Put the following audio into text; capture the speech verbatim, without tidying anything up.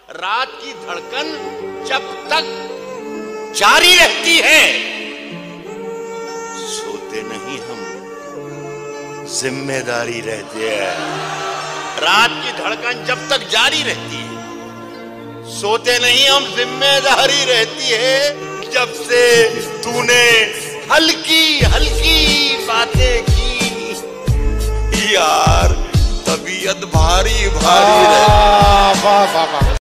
रात की धड़कन जब तक जारी रहती है, सोते नहीं हम, जिम्मेदारी रहती है। रात की धड़कन जब तक जारी रहती है, सोते नहीं हम, जिम्मेदारी रहती है। जब से तूने हल्की हल्की बातें की यार, तबीयत भारी भारी रहती है।